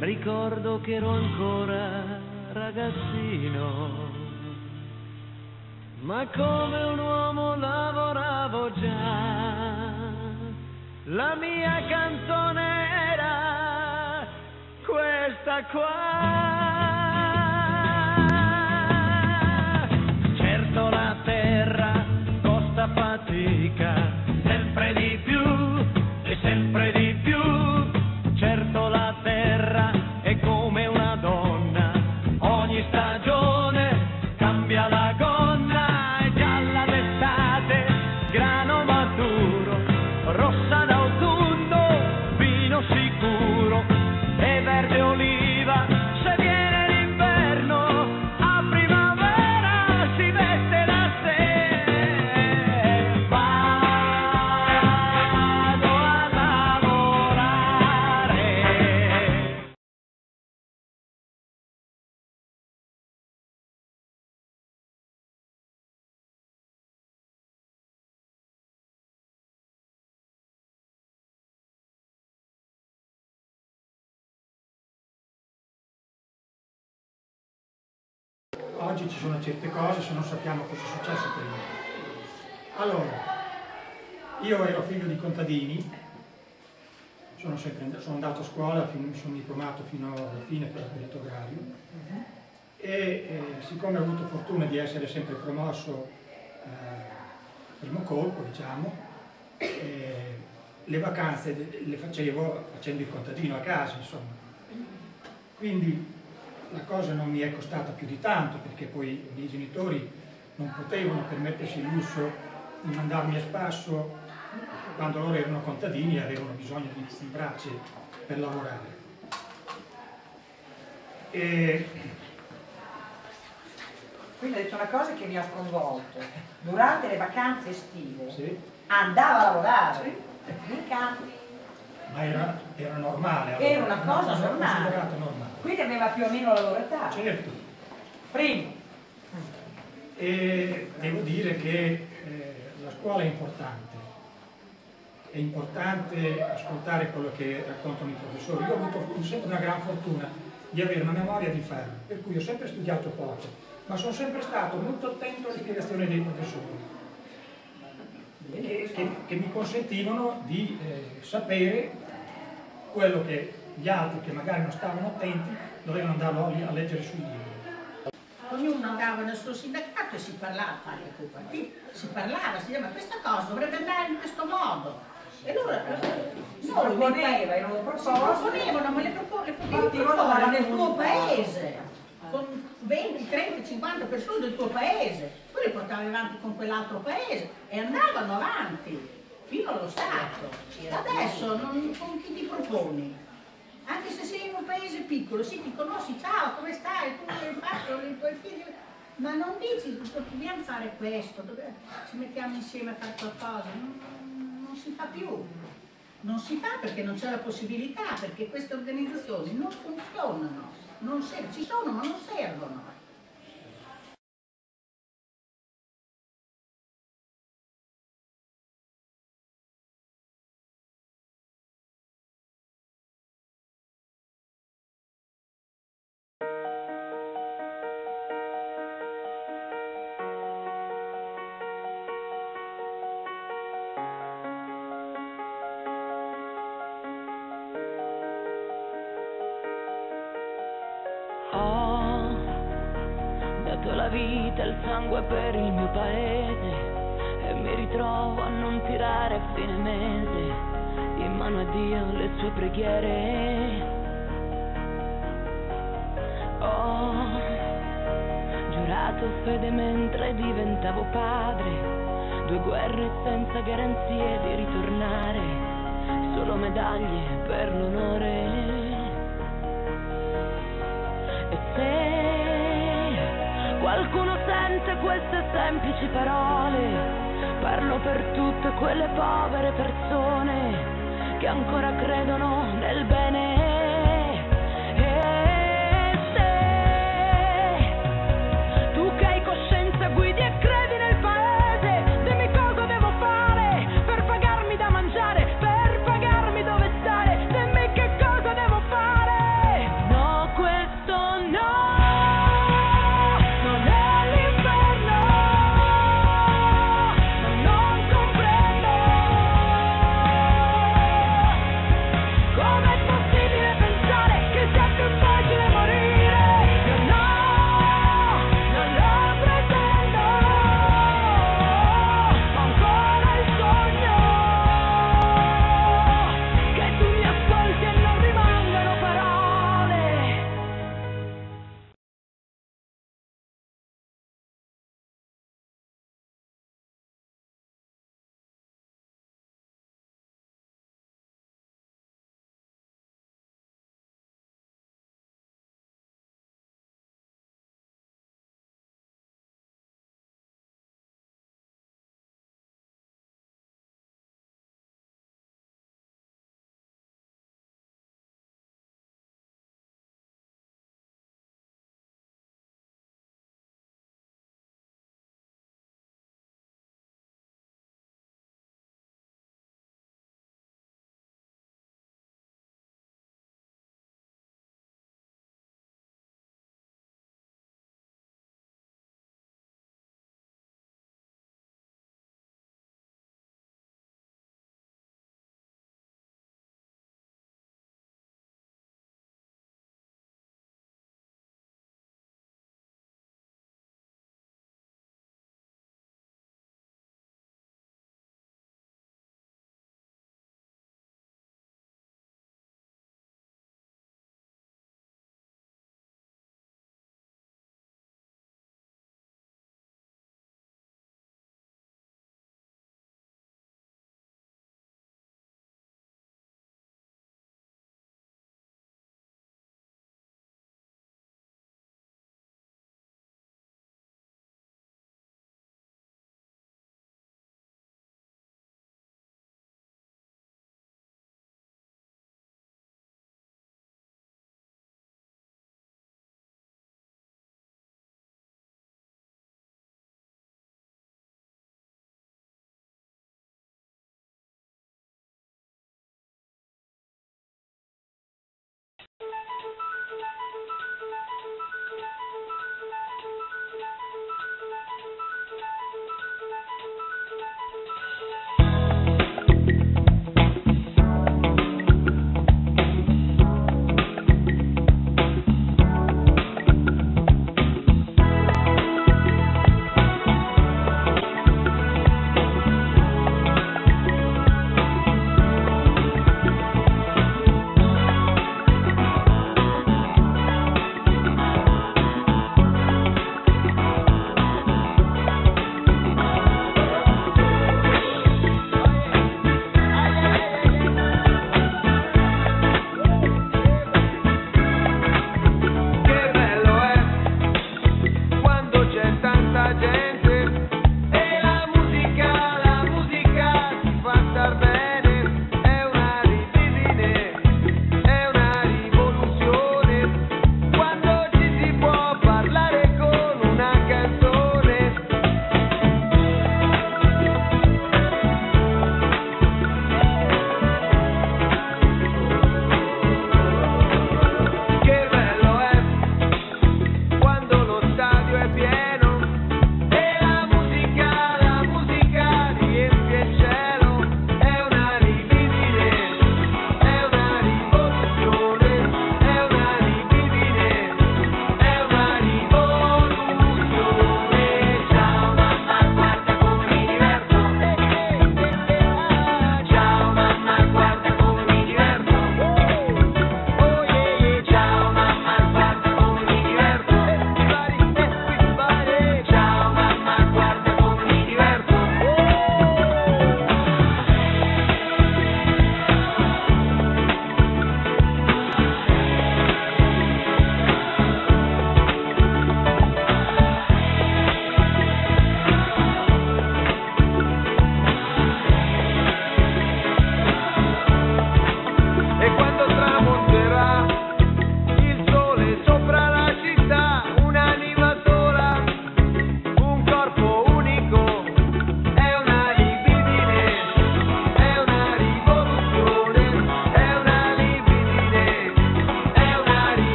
ricordo che ero ancora ragazzino, ma come un uomo lavoravo già. La mia canzone era questa qua. Certo la terra costa fatica, sempre di più e sempre di più. Certo la terra è come una donna, ogni stagione cambia la gonna. È gialla d'estate, grano maturo, rossa d'autunno, vino sicuro, e verde oliva se viene l'inverno, a primavera si veste da sé. Vado a lavorare. Oggi ci sono certe cose se non sappiamo cosa è successo prima. Allora, io ero figlio di contadini, sono andato a scuola, mi sono diplomato fino alla fine per il perito agrario e siccome ho avuto fortuna di essere sempre promosso primo colpo, diciamo, le vacanze le facevo facendo il contadino a casa, insomma. Quindi la cosa non mi è costata più di tanto, perché poi i miei genitori non potevano permettersi il lusso di mandarmi a spasso quando loro erano contadini e avevano bisogno di braccia per lavorare. Quindi ha detto una cosa che mi ha sconvolto. Durante le vacanze estive Sì. andava a lavorare, mica. Ma era normale. Allora. Era una cosa normale. Considerata normale. Quindi aveva più o meno la loro età. Certo. Primo. E devo dire che la scuola è importante. È importante ascoltare quello che raccontano i professori. Io ho avuto sempre una gran fortuna di avere una memoria di ferro, per cui ho sempre studiato poco, ma sono sempre stato molto attento alle spiegazioni dei professori, che mi consentivano di sapere quello che gli altri, che magari non stavano attenti, dovevano andarlo a leggere sui libri. Ognuno andava nel suo sindacato e si parlava, si parlava, si diceva ma questa cosa dovrebbe andare in questo modo. E loro proponevano, ma le proponevano nel tuo paese, con 20, 30, 50 persone del tuo paese, poi le portavi avanti con quell'altro paese e andavano avanti fino allo Stato. Adesso con chi ti proponi? Anche se sei in un paese piccolo, sì, ti conosci, ciao, come stai, tu hai fatto, i tuoi figli, ma non dici, dobbiamo fare questo, ci mettiamo insieme a fare qualcosa, non si fa più, non si fa perché non c'è la possibilità, perché queste organizzazioni non funzionano, ci sono ma non servono. Ho dato la vita e il sangue per il mio paese e mi ritrovo a non tirare a fine mese in mano a Dio le sue preghiere. Ho giurato fede mentre diventavo padre, 2 guerre senza garanzie di ritornare, solo medaglie per l'onore. E se qualcuno sente queste semplici parole, parlo per tutte quelle povere persone che ancora credono nel bene.